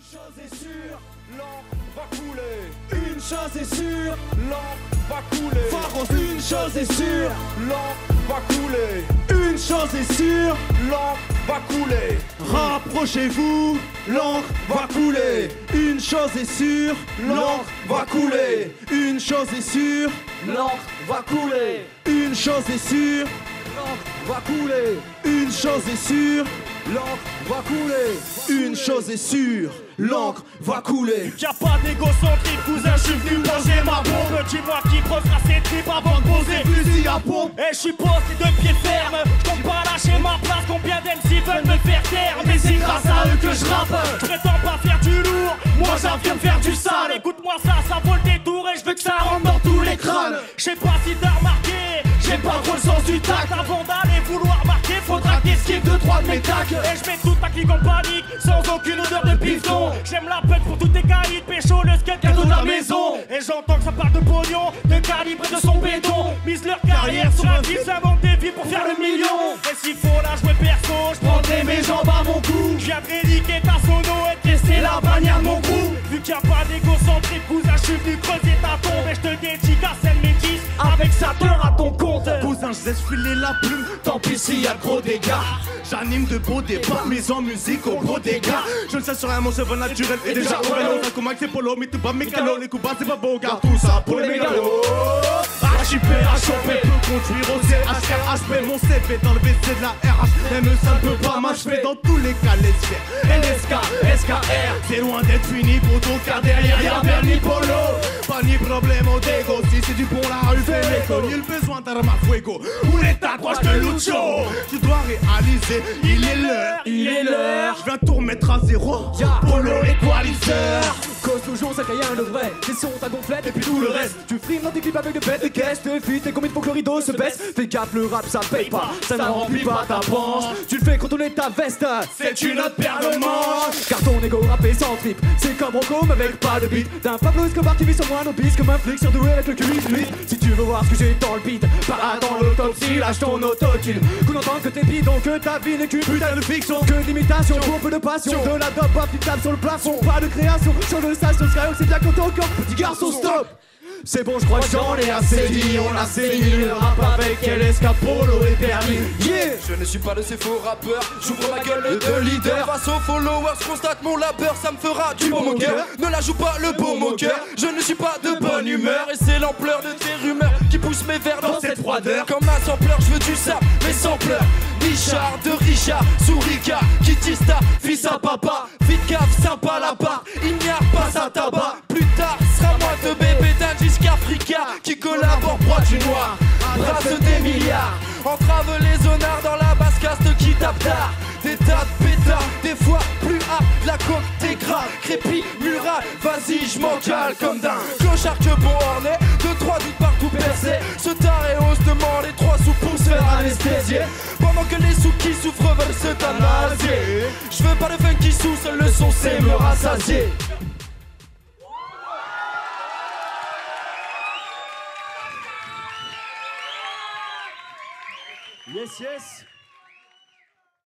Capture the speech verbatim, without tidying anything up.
chose est sûre, l'encre va couler. Une chose est sûre, l'encre va couler. Pharos, une chose est sûre, l'encre va couler. Une chose est sûre, l'encre va couler. Rapprochez-vous, l'encre va couler. Une chose est sûre, l'encre va couler. Une chose est sûre, l'encre va couler. Une chose est sûre, l'encre va couler. Une chose est sûre, l'encre va couler. Une chose est sûre, l'encre va couler. Y'a pas d'égocentrique, cousin, je suis venu manger ma bombe. Dis-moi qui creusera ses tripes avant de poser fusil à pompe. Et je suis posté de pied ferme, j'compte pas lâcher ma place. Combien d'M C veulent me faire taire, mais c'est grâce à eux que je rappe. Je prétends pas faire du lourd, moi j'en viens de faire du sale. Écoute-moi ça, ça vaut le détour et je veux que ça rentre dans tous les crânes. Je sais pas si t'as remarqué, j'ai pas trop le sens du tact. Avant d'aller vouloir marquer, faudra que t'esquives deux trois de mes tacs. Et je mets toute ma clique en panique, sans aucune odeur de piston. J'aime la pute pour toutes tes qualités, pécho le skate cadeau de la maison. Et j'entends que ça parle de pognon, de calibre et de son béton. Mise leur carrière sur un fils, inventent des vies pour faire le million. Et s'il faut la jouer perso, je prendrai mes jambes à mon cou. Je viendrai niquer ta sono et te laisser la bannière de mon groupe. Vu qu'il n'y a pas d'égocentrique, cousin, je suis venu creuser ta tombe. Et je te dédicace elle métisse, avec sa teur à ton compte. Cousin, je laisse filer la plume, tant pis s'il y a trop d'égards. J'anime de beaux débats, mais en musique au gros dégâts. Je ne sais sur rien, mon cheveu naturel est déjà ouvert. Ça commence c'est polo, mais tout bas mécano. Les coups bas, c'est pas beau, garde tout ça pour les mégalos. Archipé, à choper, peut conduire au C H R H P. Mon C V dans le V C de la R H. Même ça ne peut pas m'achever dans tous les cas, les sphères. L S K, S K R, c'est loin d'être fini pour tout, car derrière y'a Bernie Polo. Pas ni problème au dégo, si c'est du bon la rue, fais l'écho. Nul besoin d'arma fuego. Où est ta croix, je te lucho. Tu dois réaliser, il est l'heure, Il est l'heure. je viens tout remettre à zéro. Polo équaliseur. Cause toujours c'est rien de vrai. Les sons ta gonflette et puis tout le reste. Tu frimes dans tes clips avec des bêtes de caisse. Te fuites et combien il faut que le rideau se baisse. Fais gaffe, le rap ça paye pas. Ça n'en remplit pas ta panche. Tu le fais contourner ta veste. C'est une autre paire de manches. Car ton ego rappé sans trip. C'est comme Rocco mais avec pas de beat. D'un Pablo Escobar qui vit sur moi nos bis. Comme un flic surdoué avec le Q huit. Si tu veux voir ce que j'ai dans le beat, pas dans l'autopsie, lâche ton autotune. Qu'on entend que t'es bidon, que ta vie n'est qu'une putain de fiction. Que d'imitation, pour peu de passion. De la dope applicable sur le plafond. Pas de création, sur le stage sur Skyrock, c'est bien quand ton corps. Petit garçon, stop! C'est bon, je crois que j'en ai assez dit. On a saigné le rap avec L S K, Polo et permis. Yeah! Je ne suis pas de ces faux rappeurs, j'ouvre ma gueule de leader. Face aux followers, je constate mon labeur, ça me fera du bon moqueur. Ne la joue pas le beau moqueur, je ne suis pas de bonne humeur. Et c'est l'ampleur de tes rumeurs qui pousse mes vers dans cette froideur. Comme un sampleur, je veux du sap, mais sans pleurs. Richard de Richard, Sourika, Kitista, fils à papa. Vite cave, sympa la part, il n'y a pas sa tabac. Plus tard, sera moins de bébé d'Indis qu'Africa qui collabore proie du noir. Brasse des milliards, entrave les zonards dans la basse caste qui tape tard. Des tas de pétards, des fois plus hard, la coque t'es gras, crépi, mural, vas-y j'm'en cale comme d'un clochard que bon orné, deux trois doutes partout percés. Ce taré ose demande les trois sous pour se faire anesthésier. Pendant que les sous qui souffrent veulent se tanasier. Je veux pas de fun qui sous, seul le son c'est me rassasier. Yes, yes!